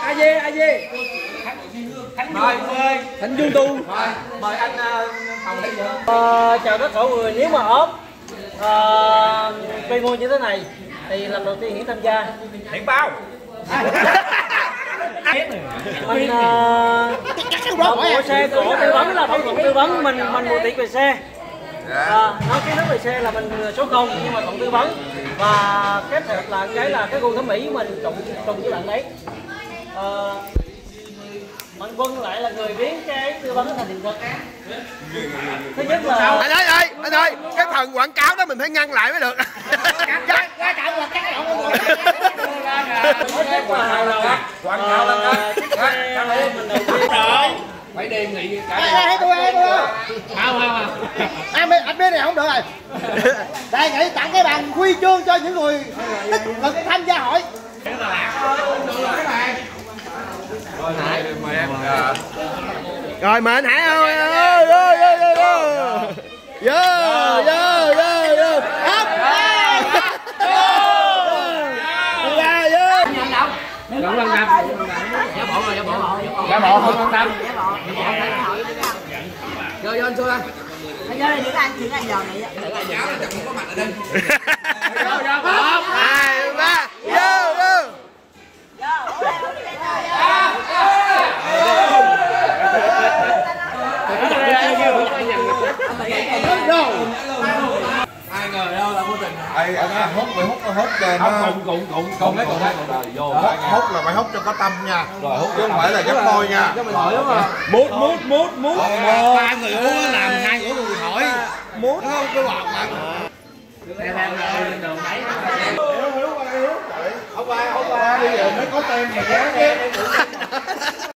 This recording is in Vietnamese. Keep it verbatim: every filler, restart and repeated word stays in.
A Dê, A Dê. Mời Thành Dương Tu. Mời anh Hồng Thị. Ờ, chào tất cả mọi người. Nếu mà ốp uh, cây môi như thế này thì lần đầu tiên Hiển tham gia. Hiển bao. Mình uh, một bộ xe cổ tư vấn là tổng tư vấn mình mình mua tiền về xe. À, nói kiến thức về xe là mình số không nhưng mà tổng tư vấn và kết hợp là cái là cái gu thẩm mỹ mình trùng trùng với bạn đấy. À, Mạnh Quân lại là người biến cái tư vấn thành hiện thực. Thứ nhất là anh ơi ơi anh ơi cái phần quảng cáo đó mình phải ngăn lại mới được. quảng cáo là cái quảng cáo là phải đề nghị cả hai tôi hai tôi không không anh anh biết này không được rồi. Đề nghị tặng cái bằng huy chương cho những người tích cực tham gia hội. Rồi mời anh Hải ơi ơi ơi ơi ơi vô vô vô vô hấp Không quan tâm. Giả bộ rồi, giả bộ rồi. Giả bộ không quan tâm. Vô vô anh Xuân anh. Anh vô đây, những anh, những anh giò này á. Giáo là chẳng có mặt ở đây. Vô vô một, hai, ba, vô vô. Hai người đâu là vô tình. Ai anh hút phải hút hút cho nó cùng cùng cùng cùng lấy cùng đây vô. Hút là phải hút cho có tâm nha. Rồi hút chứ không phải là gấp môi nha. Mút mút mút mút. Ba người uống làm hai người người hỏi. Mút không cái bọt mà. Không qua không qua bây giờ mới có tem này giá.